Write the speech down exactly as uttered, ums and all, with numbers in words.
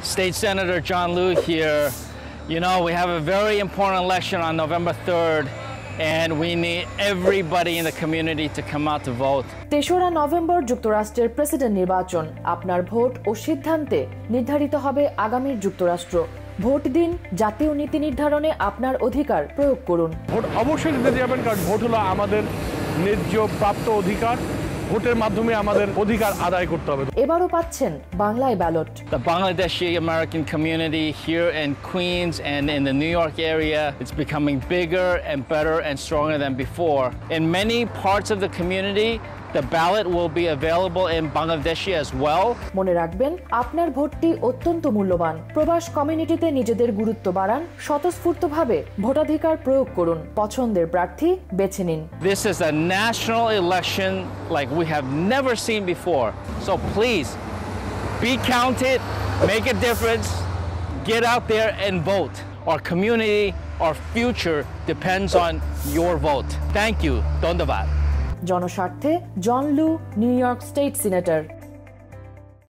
State Senator John Liu here. You know, we have a very important election on November third, and we need everybody in the community to come out to vote. তেসরা নভেম্বর যুক্তরাষ্ট্রের president নির্বাচন। আপনার vote oh সিদ্ধান্তে নির্ধারিত হবে আগামীর যুক্তরাষ্ট্র। ভোট দিন, জাতীয় নীতি নির্ধারণে আপনার অধিকার প্রয়োগ করুন। ভোট অবশ্যই দিতে যাবেন, কারণ ভোট হলো আমাদের ন্যায্য প্রাপ্ত অধিকার। ভোটের মাধ্যমে আমাদের অধিকার আদায় করতে হবে। এবারও পাচ্ছেন বাংলায় ব্যালট। The Bangladeshi American community here in Queens and in the New York area, it's becoming bigger and better and stronger than before. In many parts of the community, the ballot will be available in Bangladeshi as well. মনে রাখবেন, আপনার ভোটটি অত্যন্ত মূল্যবান। প্রবাস কমিউনিটিতে নিজেদের গুরুত্ব বাড়ান, স্বতঃস্ফূর্তভাবে ভোটাধিকার প্রয়োগ করুন, পছন্দের প্রার্থী বেছে নিন। This is a national election like we have never seen before. So please, be counted, make a difference, get out there and vote. Our community, our future depends on your vote. Thank you. Dhondavat. জনস্বার্থে জন লু, new York state senator.